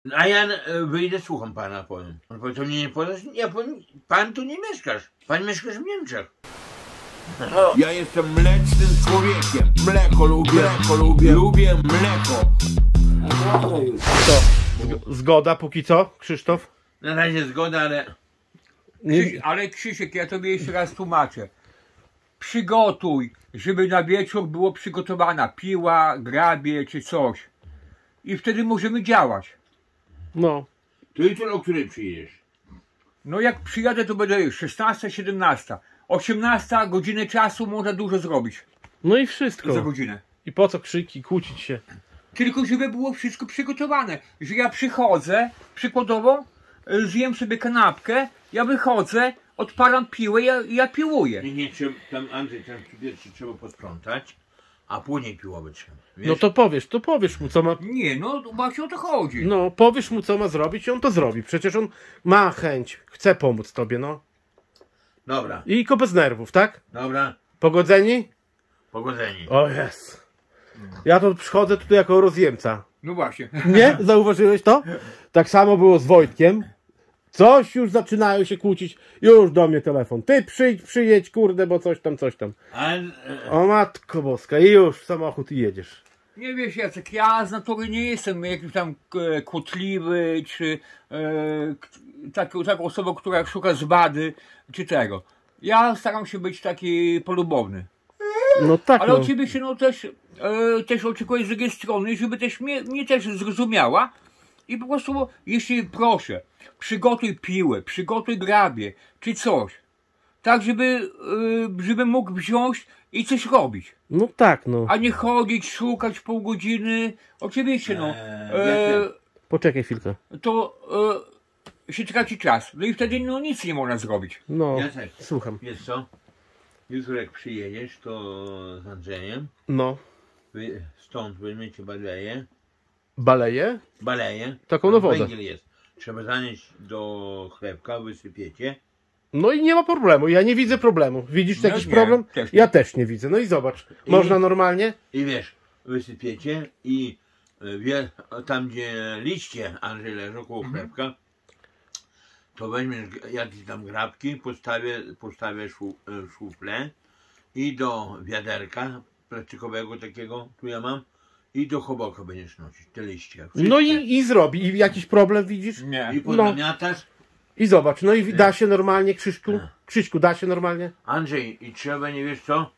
A ja wyjdę, słucham pana, powiem. On powie, to mnie nie podasz? Ja powiem, pan tu nie mieszkasz. Pan mieszkasz w Niemczech. No. Ja jestem mlecznym człowiekiem. Mleko lubię, lubię mleko. To zgoda póki co, Krzysztof? Na razie zgoda, ale... Ale Krzysiek, ja tobie jeszcze raz tłumaczę. Przygotuj, żeby na wieczór było przygotowana piła, grabie czy coś. I wtedy możemy działać. No. To jutro o której przyjedziesz? No jak przyjadę, to będę 16, 17. 18 godziny czasu można dużo zrobić. No i wszystko. Za godzinę. I po co krzyki, kłócić się? Tylko żeby było wszystko przygotowane. Że ja przychodzę, przykładowo, zjem sobie kanapkę, ja wychodzę, odpalam piłę, ja piłuję. Nie, trzeba, tam Andrzej, tam pierwszy trzeba posprzątać, a później piłować trzeba. Wiesz? No to powiesz mu co ma... Nie, no właśnie o to chodzi. No, powiesz mu co ma zrobić i on to zrobi. Przecież on ma chęć, chce pomóc tobie, no. Dobra, I tylko bez nerwów, tak? dobra, Pogodzeni? pogodzeni. O jest. Ja to przychodzę tutaj jako rozjemca. No właśnie. Nie? Zauważyłeś to? Tak samo było z Wojtkiem. Coś już zaczynają się kłócić. Już do mnie telefon. Ty przyjedź, kurde, bo coś tam. O matko boska. I już w samochód i jedziesz. Nie wiesz Jacek, ja z natury nie jestem jakimś tam kłótliwy, czy taką osobą, która szuka zbady, czy tego. Ja staram się być taki polubowny. No tak, Ale no. oczywiście no też oczekuję z drugiej strony, żeby też mnie też zrozumiała i po prostu, jeśli proszę, przygotuj piłę, przygotuj grabie, czy coś. Tak, żeby mógł wziąć i coś robić. No tak, no. A nie chodzić, szukać pół godziny. Oczywiście, no. Poczekaj chwilkę. To się traci czas. No i wtedy no nic nie można zrobić. No, Jacek, słucham. wiesz co? Jutro jak przyjedziesz, to z Andrzejem, No. wy stąd weźmiecie Baleje? baleję. Taką na wodę. Węgiel jest. Trzeba zanieść do chlebka, wysypiecie. No i nie ma problemu, ja nie widzę problemu. Widzisz No jakiś nie, problem? też nie. Ja też nie widzę. No i zobacz, można normalnie? I wiesz, wysypiecie i tam gdzie liście Andrzej leżą koło chlebka, to weźmiesz jakieś tam grabki, postawię szuflę i do wiaderka plastikowego takiego, tu ja mam, i do choboka będziesz nosić te liście. No i zrobi. I jakiś problem widzisz? Nie. I podamiatasz. I zobacz, no i da się normalnie, Krzyśku? Krzyśku, da się normalnie? Andrzej, i trzeba, nie wiesz co?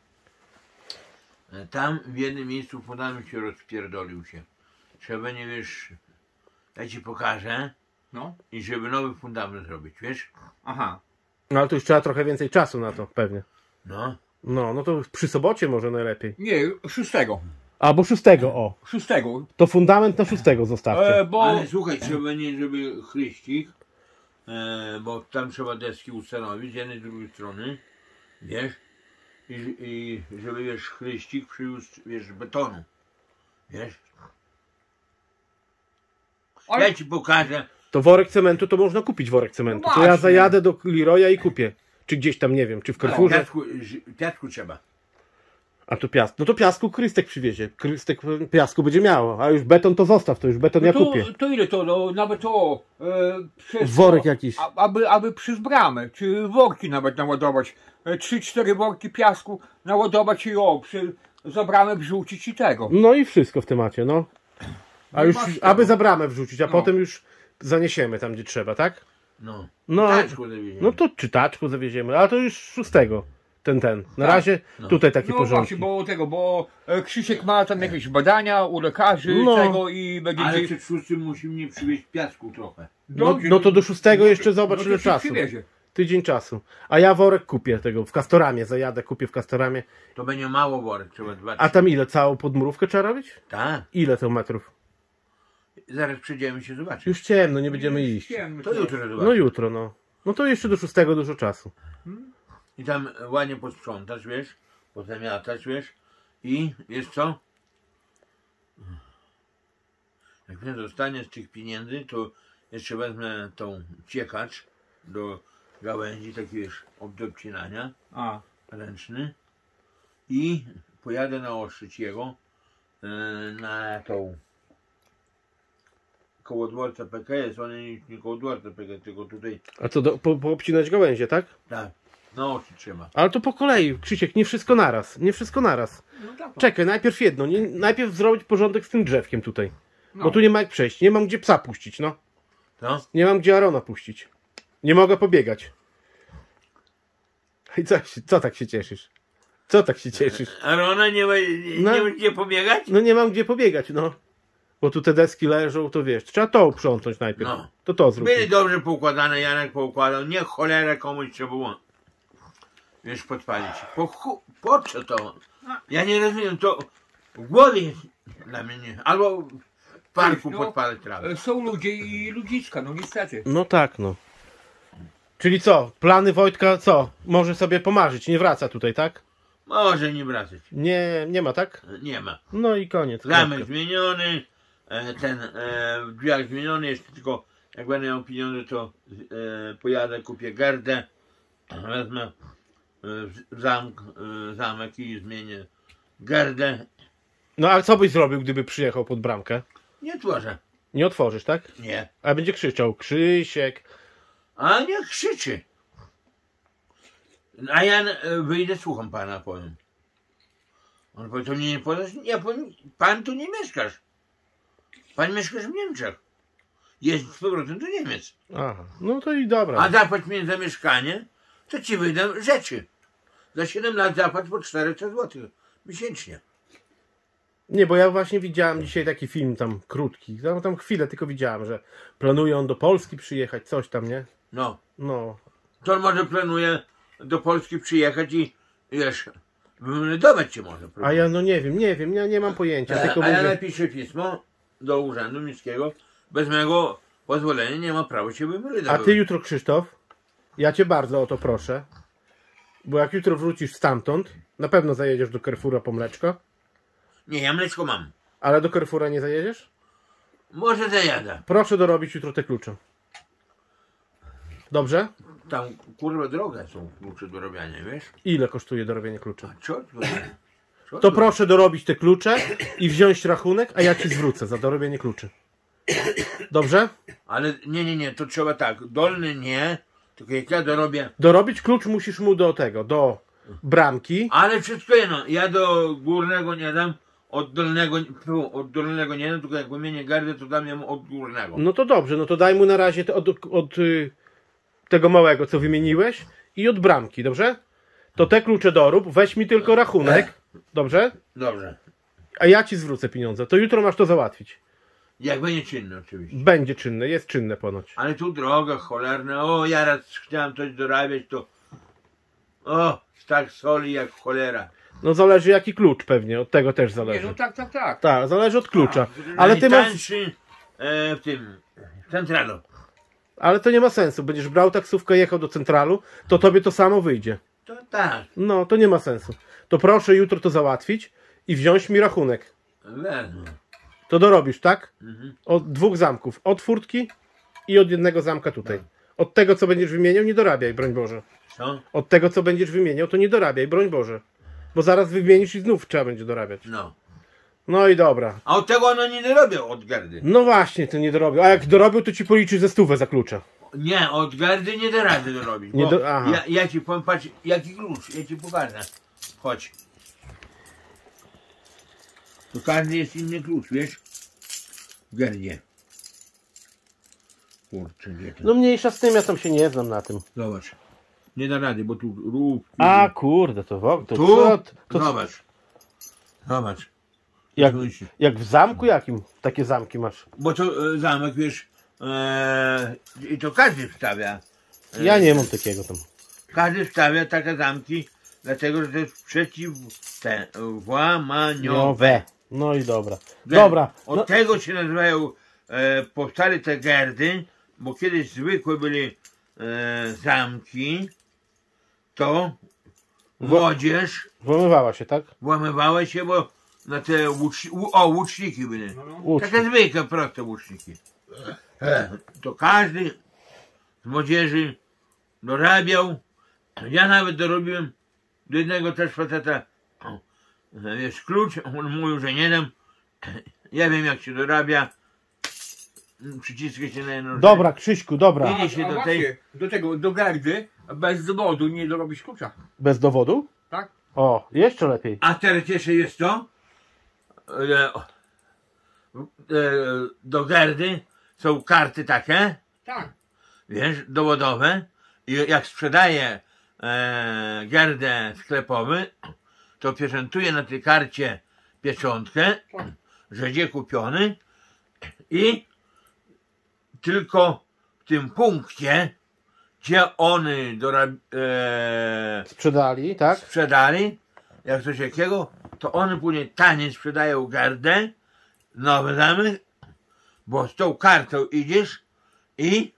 Tam w jednym miejscu fundament się rozpierdolił się. Trzeba, nie wiesz, ja ci pokażę No. i żeby nowy fundament zrobić, wiesz? Aha. No ale to już trzeba trochę więcej czasu na to, pewnie. No. No to przy sobocie może najlepiej. Nie, 6. Albo 6, o. 6. To fundament na 6 zostawcie. Bo Ale słuchaj, trzeba nie, żeby chryścik, bo tam trzeba deski ustanowić z jednej i z drugiej strony, wiesz? I żeby, wiesz, chryścik przywiózł, wiesz, betonu, wiesz? Ale- Ja ci pokażę. To worek cementu, to można kupić worek cementu. No To ja właśnie. zajadę do Leroya i kupię. Czy gdzieś tam, nie wiem, czy w Carrefourze. Piasku trzeba. A to piasku. No to piasku Krystek przywiezie. Krystek piasku będzie miało. A już beton to zostaw, to już beton ja kupię. to ile to? No, nawet to przez Worek to, jakiś. Aby przez bramę, czy worki nawet naładować. 3-4 worki piasku naładować i za bramę wrzucić i tego. No i wszystko w temacie, no. A Nie już, masz aby tego. za bramę wrzucić, a No. potem już zaniesiemy tam, gdzie trzeba, tak? No. No, Taczku zawieziemy. no to czytaczku zawieziemy, ale to już 6. Ten. Na Tak. razie No. tutaj takie No porządki. właśnie, bo Krzysiek ma tam jakieś badania u lekarzy No. tego i będzie Ale gdzieś... przed szóstym musi mnie przywieźć piasku trochę. No to do 6 jeszcze zobacz no to ile się czasu. przywiezie. Tydzień czasu. A ja worek kupię tego, w Castoramie zajadę, kupię w Castoramie. To będzie mało worek, trzeba 2. A tam ile? Całą podmurówkę trzeba robić? Tak. Ile to metrów? Zaraz przyjdziemy się zobaczyć. Już ciemno, nie będziemy iść. Ciemno, To jutro zobaczymy. No jutro, no. No to jeszcze do 6 dużo czasu. I tam ładnie posprzątasz, wiesz, pozamiatasz, wiesz, i wiesz co? Jak mnie dostanie z tych pieniędzy, to jeszcze wezmę tą ciekacz do gałęzi, taki wiesz, do obcinania, A, ręczny, i pojadę naostrzyć jego na tą koło dworca PKS, one nie koło dworca PKS, tylko tutaj, A co, poobcinać gałęzie, tak? tak, na oczy trzeba. Ale to po kolei, Krzysiek, nie wszystko naraz. Nie wszystko naraz. No tak. Czekaj, najpierw jedno. Najpierw zrobić porządek z tym drzewkiem tutaj. No. Bo tu nie ma jak przejść. Nie mam gdzie psa puścić, no. Co? Nie mam gdzie Arona puścić. Nie mogę pobiegać. I co tak się cieszysz? Co tak się cieszysz? Arona nie ma No. gdzie pobiegać? No nie mam gdzie pobiegać, no. Bo tu te deski leżą, to wiesz, trzeba to uprzątnąć najpierw. No. To zrób. Byli dobrze poukładane, Janek poukładał, nie cholera komuś trzeba było, wiesz, podpalić. Po co to? Ja nie rozumiem, to w głowie jest dla mnie nie. Albo w parku No, podpalać trawę. Są ludzie i ludziska, no niestety. No tak, no. Czyli co? Plany Wojtka co? Może sobie pomarzyć, nie wraca tutaj, tak? Może nie wracać. Nie ma, tak? Nie ma. No i koniec. Zamek kropka. zmieniony, ten w drzwiach zmieniony, jeszcze tylko jak będę miał pieniądze, to pojadę, kupię gardę, wezmę zamek i zmienię gardę. No ale co byś zrobił, gdyby przyjechał pod bramkę? Nie tworzę. Nie otworzysz, tak? Nie. A będzie krzyczał, Krzysiek. A nie krzyczy. A ja wyjdę, słucham pana, powiem. On powie, to mnie nie podasz? Nie, pan tu nie mieszkasz. Pan mieszkasz w Niemczech. Jeźdź z powrotem do Niemiec. Aha, no to i dobra. A zapłać mi za mieszkanie, to ci wyjdę rzeczy. Za 7 lat zapłać po 400 zł miesięcznie. Nie, bo ja właśnie widziałem dzisiaj taki film tam krótki. Tam chwilę tylko widziałem, że planuje on do Polski przyjechać, coś tam, nie? No. No. To on może planuje do Polski przyjechać i wiesz, wymeldować cię może. A ja no nie wiem, ja nie mam pojęcia. Tylko A ja mówię, napiszę pismo do Urzędu Miejskiego. Bez mojego pozwolenia nie ma prawa się a wymeldować. ty jutro, Krzysztof, ja cię bardzo o to proszę, bo jak jutro wrócisz stamtąd, na pewno zajedziesz do Carrefoura po mleczko, Nie, ja mleczko mam. ale do Carrefoura nie zajedziesz? Może zajadę. Proszę dorobić jutro te klucze. Dobrze? Tam kurwa droga są klucze do robienia, wiesz? Ile kosztuje dorobienie kluczy? A co? To proszę dorobić te klucze i wziąć rachunek, a ja ci zwrócę za dorobienie kluczy. Dobrze? Ale nie, to trzeba tak. Dolny nie, tylko jak ja dorobię. Dorobić klucz musisz mu do tego, do bramki. Ale wszystko jedno. Ja do górnego nie dam, od dolnego nie dam, tylko jak wymienię gardę, to dam jemu od górnego. No to dobrze, no to daj mu na razie od tego małego, co wymieniłeś i od bramki, dobrze? To te klucze dorób, weź mi tylko rachunek, dobrze? Dobrze. A ja ci zwrócę pieniądze, to jutro masz to załatwić. Jak będzie czynny oczywiście. Będzie czynne, jest czynne ponoć. Ale tu droga cholerna. O, ja raz chciałem coś dorabiać, to tak soli jak cholera. No zależy jaki klucz pewnie, od tego też Nie, zależy. no tak. Tak, zależy od klucza. Ale ty masz... Najtańszy, w centralu. Ale to nie ma sensu, będziesz brał taksówkę, jechał do centralu, to tobie to samo wyjdzie. To tak. No, to nie ma sensu. To proszę jutro to załatwić i wziąć mi rachunek. Wezmę. To dorobisz, tak? Mhm. Od 2 zamków. Od furtki i od jednego zamka tutaj. Od tego, co będziesz wymieniał, nie dorabiaj, broń Boże. Co? Od tego, co będziesz wymieniał, to nie dorabiaj, broń Boże. Bo zaraz wymienisz i znów trzeba będzie dorabiać. No. No i dobra. A od tego ono nie dorobią od gardy. No właśnie, to nie dorobił. A jak dorobił, to ci policzy ze 100 za klucze. Nie, od gardy nie da rady dorobić. Nie Bo aha. ja ci powiem, patrz, jaki klucz, ja ci pokażę. Chodź. To każdy jest inny klucz, wiesz? W gardzie. Kurczę, gdzie to? No mniejsza z tym, ja tam się nie znam na tym. Zobacz. Nie da rady, bo tu rów. A kurde, to Tu? to Zobacz. Zobacz. jak w zamku jakim takie zamki masz? Bo to zamek, wiesz, i to każdy wstawia. Ja nie mam takiego tam. Każdy wstawia takie zamki, dlatego że to jest włamaniowe. No i dobra. Dobra. Od No, tego się nazywają, powstały te gardy, bo kiedyś zwykłe byli zamki, to młodzież włamywała się, tak? włamywała się, bo na te łuczniki byli. Łucznik. Takie zwykłe, proste łuczniki. To każdy z młodzieży dorabiał. Ja nawet dorobiłem do jednego też faceta, wiesz, klucz, on mówił, że nie dam. Ja wiem jak się dorabia. przyciska się na jedną rzecz. Dobra, Krzyśku, dobra. Idzie się do tej... Do tego, do gardy, bez dowodu nie dorobisz klucza. Bez dowodu? Tak? O, jeszcze lepiej. A teraz jeszcze jest to, do gardy są karty takie, Tak. wiesz, dowodowe i jak sprzedaje gardę sklepowy, to pieczętuje na tej karcie pieczątkę, że gdzie kupiony i tylko w tym punkcie, gdzie one Sprzedali, tak? sprzedali, jak coś takiego, to one później taniej sprzedają gardę, nowy zamek, bo z tą kartą idziesz i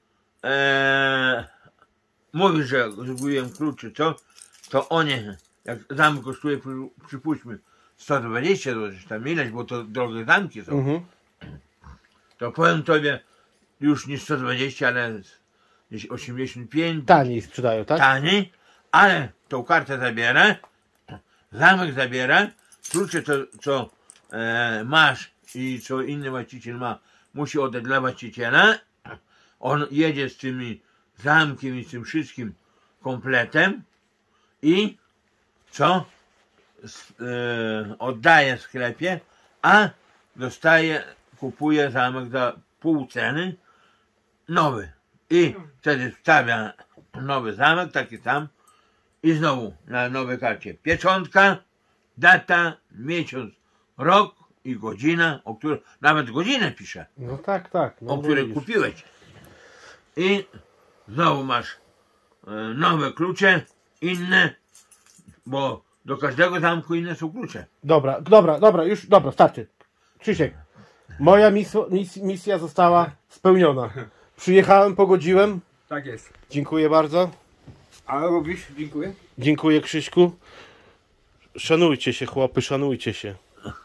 mówisz, że zgubiłem kluczy, co? To oni, jak zamek kosztuje, przypuśćmy, 120 zł, tam ileś, bo to drogie zamki są, Mhm. to powiem tobie, już nie 120, ale gdzieś 85, Taniej sprzedają, tak? taniej, ale tą kartę zabiera, zamek zabiera, klucze to, co masz i co inny właściciel ma, musi oddać dla właściciela, on jedzie z tymi zamkiem i z tym wszystkim kompletem i co? Oddaje w sklepie, a dostaje, kupuje zamek za pół ceny nowy i wtedy wstawia nowy zamek, taki sam i znowu na nowej karcie pieczątka, data, miesiąc, rok i godzina, o której nawet godzinę pisze, No tak, tak. No, o której widzisz. kupiłeś i znowu masz nowe klucze, inne, bo do każdego zamku inne są klucze. Dobra, dobra, dobra, już, dobra, starczy. Krzysiek, moja misja została spełniona. Przyjechałem, pogodziłem. Tak jest. Dziękuję bardzo. A robisz? Dziękuję. Dziękuję, Krzyśku. Szanujcie się, chłopy, szanujcie się.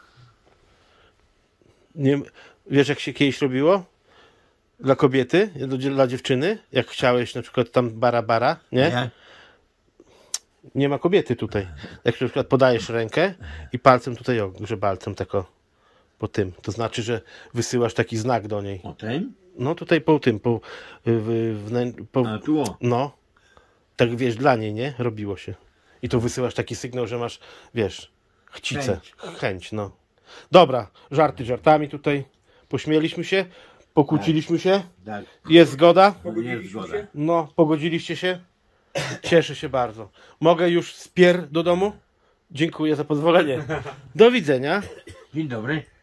Nie, wiesz, jak się kiedyś robiło? Dla kobiety, dla dziewczyny? Jak chciałeś na przykład tam bara, nie? Nie ma kobiety tutaj. Jak na przykład podajesz rękę i palcem tutaj, o, grzebalcem tako po tym. To znaczy, że wysyłasz taki znak do niej. O tym? No tutaj po tym, A tu o. no. Tak wiesz, dla niej, nie? Robiło się. I to wysyłasz taki sygnał, że masz, wiesz, chcicę. Chęć, no. Dobra, żarty żartami tutaj. Pośmieliśmy się, pokłóciliśmy się. Tak, Jest zgoda? jest zgoda. No, pogodziliście się? Cieszę się bardzo. Mogę już do domu? Dziękuję za pozwolenie. Do widzenia. Dzień dobry.